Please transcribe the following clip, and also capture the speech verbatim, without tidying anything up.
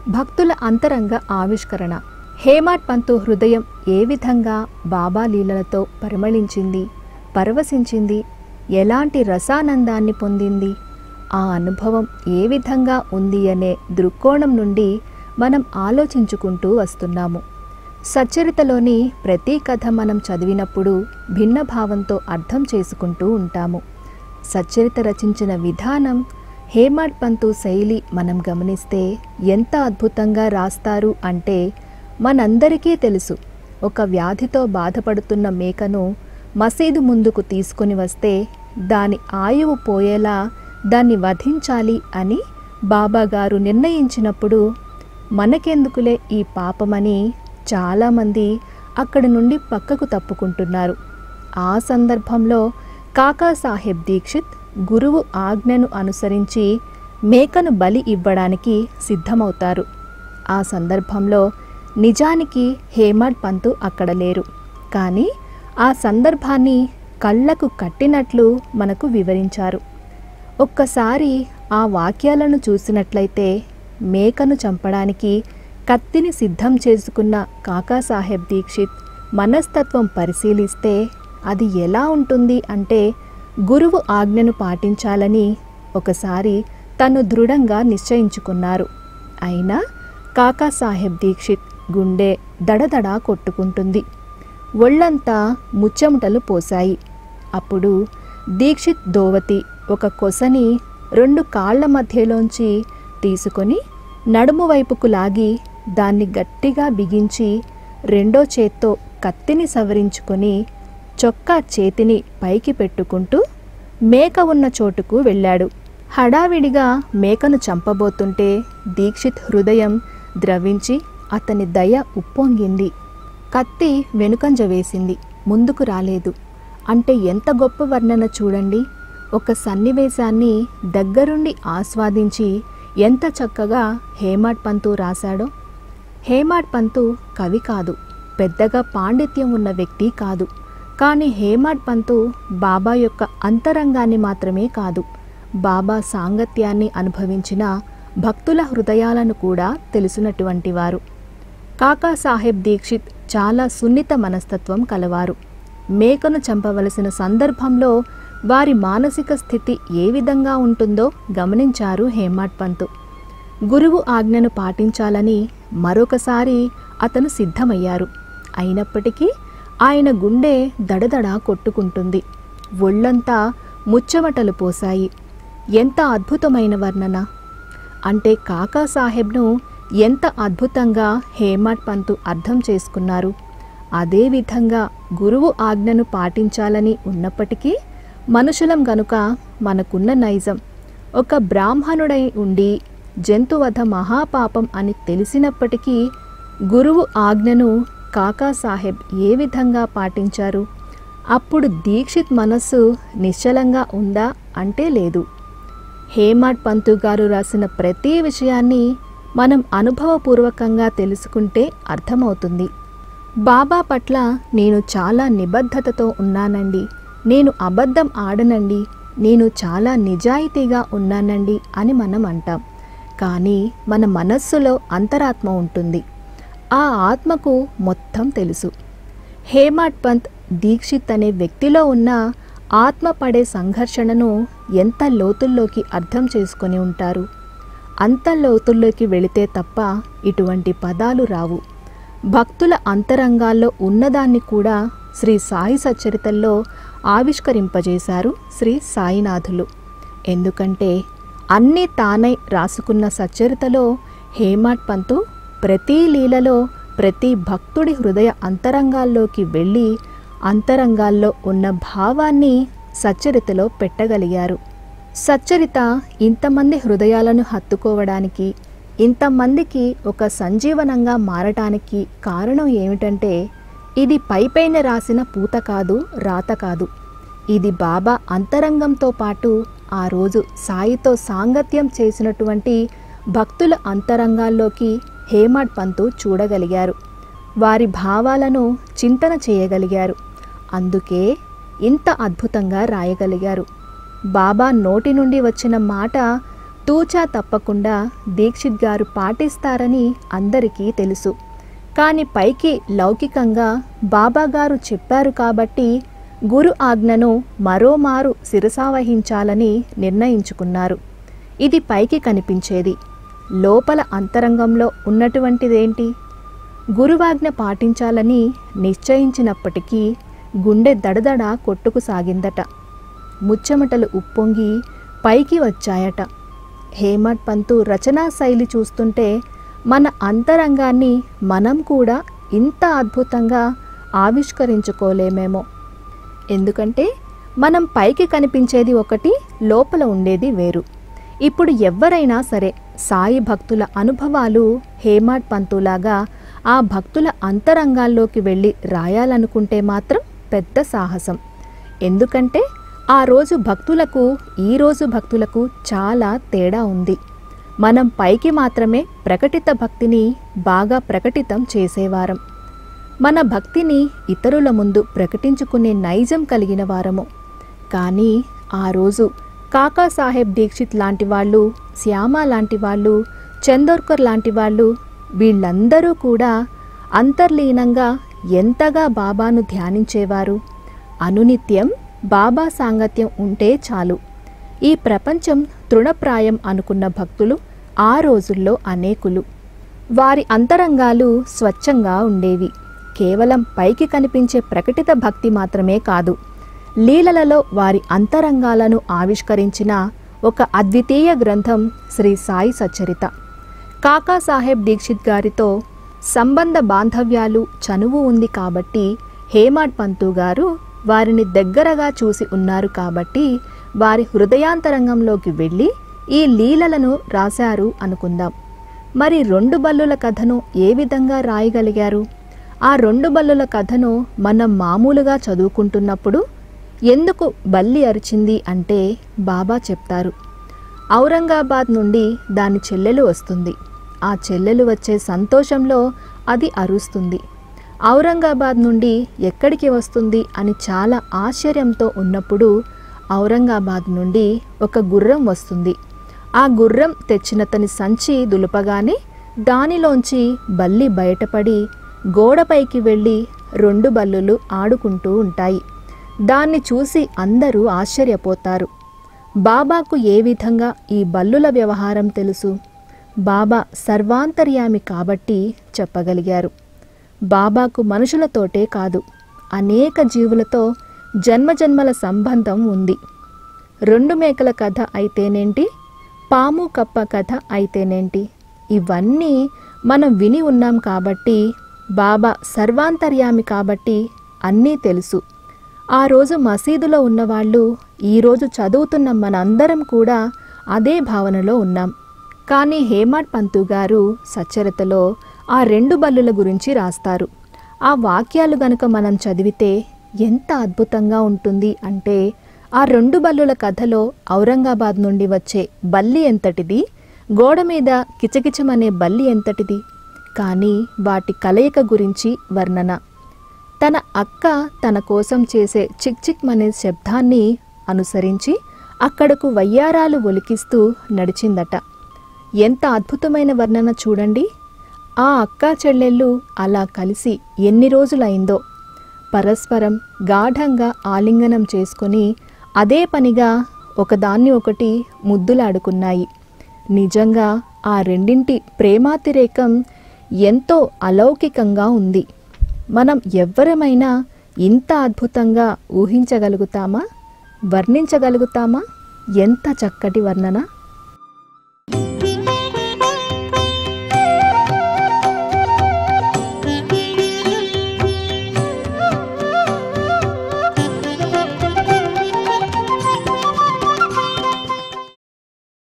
భక్తుల అంతరంగ ఆవిష్కరణ. హేమాడ్ పంతు హృదయం ఏ విధంగా బాబా లీలలతో పరిమళించింది, పరవశించింది, ఎలాంటి రసానందాన్ని పొందింది, ఆ అనుభవం ఏ విధంగా ఉంది అనే దృక్కోణం నుండి మనం ఆలోచించుకుంటూ వస్తున్నాము. సచ్చరితలోని ప్రతి కథ మనం చదివినప్పుడు భిన్న భావంతో అర్థం చేసుకుంటూ ఉంటాము. సచ్చరిత రచించిన విధానం, హేమాడ్ పంతు శైలి మనం గమనిస్తే ఎంత అద్భుతంగా రాస్తారు అంటే, మనందరికీ తెలుసు, ఒక వ్యాధితో బాధపడుతున్న మేకను మసీదు ముందుకు తీసుకొని వస్తే దాని ఆయువు పోయేలా దాన్ని వధించాలి అని బాబాగారు నిర్ణయించినప్పుడు మనకెందుకులే ఈ పాపమని చాలామంది అక్కడి నుండి పక్కకు తప్పుకుంటున్నారు. ఆ సందర్భంలో కాకాసాహెబ్ దీక్షిత్ గురువు ఆజ్ఞను అనుసరించి మేకను బలి ఇవ్వడానికి సిద్ధమవుతారు. ఆ సందర్భంలో నిజానికి హేమాడ్ పంతు అక్కడ లేరు, కానీ ఆ సందర్భాన్ని కళ్ళకు కట్టినట్లు మనకు వివరించారు. ఒక్కసారి ఆ వాక్యాలను చూసినట్లయితే మేకను చంపడానికి కత్తిని సిద్ధం చేసుకున్న కాకాసాహెబ్ దీక్షిత్ మనస్తత్వం పరిశీలిస్తే అది ఎలా ఉంటుంది అంటే, గురువు ఆజ్ఞను పాటించాలని ఒకసారి తను దృఢంగా నిశ్చయించుకున్నారు. అయినా కాకాసాహెబ్ దీక్షిత్ గుండె దడదడా కొట్టుకుంటుంది, ఒళ్ళంతా ముచ్చెమటలు పోశాయి. అప్పుడు దీక్షిత్ దోవతి ఒక కొసని రెండు కాళ్ల మధ్యలోంచి తీసుకొని నడుము వైపుకు లాగి దాన్ని గట్టిగా బిగించి రెండో చేత్తో కత్తిని సవరించుకొని చొక్కా చేతిని పైకి పెట్టుకుంటూ మేక ఉన్న చోటుకు వెళ్ళాడు. హడావిడిగా మేకను చంపబోతుంటే దీక్షిత్ హృదయం ద్రవించి అతని దయ ఉప్పొంగింది. కత్తి వెనుకంజ వేసింది, ముందుకు రాలేదు. అంటే ఎంత గొప్ప వర్ణన చూడండి. ఒక సన్నివేశాన్ని దగ్గరుండి ఆస్వాదించి ఎంత చక్కగా హేమాడ్ పంతు రాశాడో. హేమాడ్ పంతు కవి కాదు, పెద్దగా పాండిత్యం ఉన్న వ్యక్తి కాదు. కానీ హేమాడ్ పంతు బాబా యొక్క అంతరంగాన్ని మాత్రమే కాదు, బాబా సాంగత్యాన్ని అనుభవించిన భక్తుల హృదయాలను కూడా తెలిసినటువంటి వారు. కాకాసాహెబ్ దీక్షిత్ చాలా సున్నిత మనస్తత్వం కలవారు. మేకను చంపవలసిన సందర్భంలో వారి మానసిక స్థితి ఏ విధంగా ఉంటుందో గమనించారు హేమాడ్ పంతు. గురువు ఆజ్ఞను పాటించాలని మరొకసారి అతను సిద్ధమయ్యారు. అయినప్పటికీ ఆయన గుండె దడదడా కొట్టుకుంటుంది, ఒళ్ళంతా ముచ్చెమటలు పోశాయి. ఎంత అద్భుతమైన వర్ణన! అంటే కాకాసాహెబ్ను ఎంత అద్భుతంగా హేమాడ్ పంతు అర్థం చేసుకున్నారు. అదేవిధంగా గురువు ఆజ్ఞను పాటించాలని ఉన్నప్పటికీ మనుషులం గనుక మనకున్న నైజం, ఒక బ్రాహ్మణుడై ఉండి జంతువధ మహాపాపం అని తెలిసినప్పటికీ గురువు ఆజ్ఞను కాకాసాహెబ్ ఏ విధంగా పాటించారు? అప్పుడు దీక్షిత్ మనస్సు నిశ్చలంగా ఉందా అంటే లేదు. హేమాడ్ పంతు గారు రాసిన ప్రతి విషయాన్ని మనం అనుభవపూర్వకంగా తెలుసుకుంటే అర్థమవుతుంది. బాబా పట్ల నేను చాలా నిబద్ధతతో ఉన్నానండి, నేను అబద్ధం ఆడనండి, నేను చాలా నిజాయితీగా ఉన్నానండి అని మనం అంటాం. కానీ మన మనస్సులో అంతరాత్మ ఉంటుంది. ఆ ఆత్మకు మొత్తం తెలుసు. హేమాడ్ పంత్ దీక్షిత్ అనే వ్యక్తిలో ఉన్న ఆత్మ పడే సంఘర్షణను ఎంత లోతుల్లోకి అర్థం చేసుకొని ఉంటారు. అంత లోతుల్లోకి వెళితే తప్ప ఇటువంటి పదాలు రావు. భక్తుల అంతరంగాల్లో ఉన్నదాన్ని కూడా శ్రీ సాయి సచ్చరితల్లో ఆవిష్కరింపజేశారు శ్రీ సాయినాథులు. ఎందుకంటే అన్నీ తానై రాసుకున్న సచ్చరితలో హేమాడ్ పంతు ప్రతి లీలలో ప్రతి భక్తుడి హృదయ అంతరంగాల్లోకి వెళ్ళి అంతరంగాల్లో ఉన్న భావాన్ని సచ్చరితలో పెట్టగలిగారు. సచ్చరిత ఇంతమంది హృదయాలను హత్తుకోవడానికి, ఇంతమందికి ఒక సంజీవనంగా మారటానికి కారణం ఏమిటంటే, ఇది పైపైన రాసిన పూత కాదు, రాత కాదు. ఇది బాబా అంతరంగంతో పాటు ఆ రోజు సాయితో సాంగత్యం చేసినటువంటి భక్తుల అంతరంగాల్లోకి హేమాడ్ పంతు చూడగలిగారు. వారి భావాలను చింతన చేయగలిగారు. అందుకే ఇంత అద్భుతంగా రాయగలిగారు. బాబా నోటి నుండి వచ్చిన మాట తూచా తప్పకుండా దీక్షిత్ గారు పాటిస్తారని అందరికీ తెలుసు. కానీ పైకి లౌకికంగా బాబాగారు చెప్పారు కాబట్టి గురు ఆజ్ఞను మరోమారు శిరసావహించాలని నిర్ణయించుకున్నారు. ఇది పైకి కనిపించేది. లోపల అంతరంగంలో ఉన్నటువంటిదేంటి? గురువాజ్ఞ పాటించాలని నిశ్చయించినప్పటికీ గుండె దడదడ కొట్టుకు సాగిందట. ముచ్చెమటలు ఉప్పొంగి పైకి వచ్చాయట. హేమట్ పంతు రచనా శైలి చూస్తుంటే మన అంతరంగాన్ని మనం కూడా ఇంత అద్భుతంగా ఆవిష్కరించుకోలేమేమో. ఎందుకంటే మనం పైకి కనిపించేది ఒకటి, లోపల ఉండేది వేరు. ఇప్పుడు ఎవ్వరైనా సరే సాయి భక్తుల అనుభవాలు హేమట్ పంతులాగా ఆ భక్తుల అంతరంగాల్లోకి వెళ్ళి రాయాలనుకుంటే మాత్రం పెద్ద సాహసం. ఎందుకంటే ఆ రోజు భక్తులకు ఈరోజు భక్తులకు చాలా తేడా ఉంది. మనం పైకి మాత్రమే ప్రకటిత భక్తిని బాగా ప్రకటితం చేసేవారం. మన భక్తిని ఇతరుల ముందు ప్రకటించుకునే నైజం కలిగిన వారము. కానీ ఆ రోజు కాకాసాహెబ్ దీక్షిత్ లాంటి వాళ్ళు, శ్యామ లాంటి వాళ్ళు, చందోర్కర్ లాంటి వాళ్ళు, వీళ్ళందరూ కూడా అంతర్లీనంగా ఎంతగా బాబాను ధ్యానించేవారు. అనునిత్యం బాబా సాంగత్యం ఉంటే చాలు. ఈ ప్రపంచం తృణప్రాయం అనుకున్న భక్తులు ఆ రోజుల్లో అనేకులు. వారి అంతరంగాలు స్వచ్ఛంగా ఉండేవి. కేవలం పైకి కనిపించే ప్రకటిత భక్తి మాత్రమే కాదు, లీలలలో వారి అంతరంగాలను ఆవిష్కరించిన ఒక అద్వితీయ గ్రంథం శ్రీ సాయి సచ్చరిత. కాకాసాహెబ్ దీక్షిత్ గారితో సంబంధ బాంధవ్యాలు చనువు ఉంది కాబట్టి హేమట్ పంతు గారు వారిని దగ్గరగా చూసి ఉన్నారు కాబట్టి వారి హృదయాంతరంగంలోకి వెళ్ళి ఈ లీలలను రాశారు అనుకుందాం. మరి రెండు బల్లుల కథను ఏ విధంగా రాయగలిగారు? ఆ రెండు బల్లుల కథను మనం మామూలుగా చదువుకుంటున్నప్పుడు ఎందుకు బల్లి అరిచింది అంటే బాబా చెప్తారు. ఔరంగాబాద్ నుండి దాని చెల్లెలు వస్తుంది. ఆ చెల్లెలు వచ్చే సంతోషంలో అది అరుస్తుంది. ఔరంగాబాద్ నుండి ఎక్కడికి వస్తుంది అని చాలా ఆశ్చర్యంతో ఉన్నప్పుడు ఔరంగాబాద్ నుండి ఒక గుర్రం వస్తుంది. ఆ గుర్రం తెచ్చినతని సంచి దులుపగానే దానిలోంచి బల్లి బయటపడి గోడపైకి వెళ్ళి రెండు బల్లులు ఆడుకుంటూ ఉంటాయి. దాన్ని చూసి అందరూ ఆశ్చర్యపోతారు. బాబాకు ఏ విధంగా ఈ బల్లుల వ్యవహారం తెలుసు? బాబా సర్వాంతర్యామి కాబట్టి చెప్పగలిగారు. బాబాకు మనుషులతోటే కాదు, అనేక జీవులతో జన్మజన్మల సంబంధం ఉంది. రెండు మేకల కథ అయితేనేంటి, పాము కప్ప కథ అయితేనేంటి, ఇవన్నీ మనం విని ఉన్నాం కాబట్టి బాబా సర్వాంతర్యామి కాబట్టి అన్నీ తెలుసు. ఆ రోజు మసీదులో ఉన్నవాళ్ళు ఈరోజు చదువుతున్న మనందరం కూడా అదే భావనలో ఉన్నాం. కానీ హేమట్ పంతు గారు సచ్చరితలో ఆ రెండు బల్లుల గురించి రాస్తారు. ఆ వాక్యాలు గనుక మనం చదివితే ఎంత అద్భుతంగా ఉంటుంది అంటే, ఆ రెండు బల్లుల కథలో ఔరంగాబాద్ నుండి వచ్చే బల్లి ఎంతటిది, గోడ మీద కిచకిచమనే బల్లి ఎంతటిది, కానీ వాటి కలయిక గురించి వర్ణన. తన అక్క తన కోసం చేసే చిక్ చిక్ మనే శబ్దాన్ని అనుసరించి అక్కడకు వయ్యారాలు ఒలికిస్తూ నడిచిందట. ఎంత అద్భుతమైన వర్ణన చూడండి. ఆ అక్కా చెల్లెళ్ళు అలా కలిసి ఎన్ని రోజులైందో పరస్పరం గాఢంగా ఆలింగనం చేసుకొని అదే పనిగా ఒకదాన్ని ఒకటి ముద్దులాడుకున్నాయి. నిజంగా ఆ రెండింటి ప్రేమాతిరేకం ఎంతో అలౌకికంగా ఉంది. మనం ఎవ్వరమైనా ఇంత అద్భుతంగా ఊహించగలుగుతామా, వర్ణించగలుగుతామా? ఎంత చక్కటి వర్ణన!